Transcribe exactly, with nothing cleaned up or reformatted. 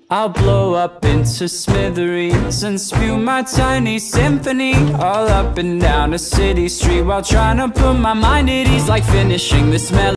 I'll blow up into smithereens and spew my tiny symphony all up and down a city street, while trying to put my mind at ease, like finishing this melody.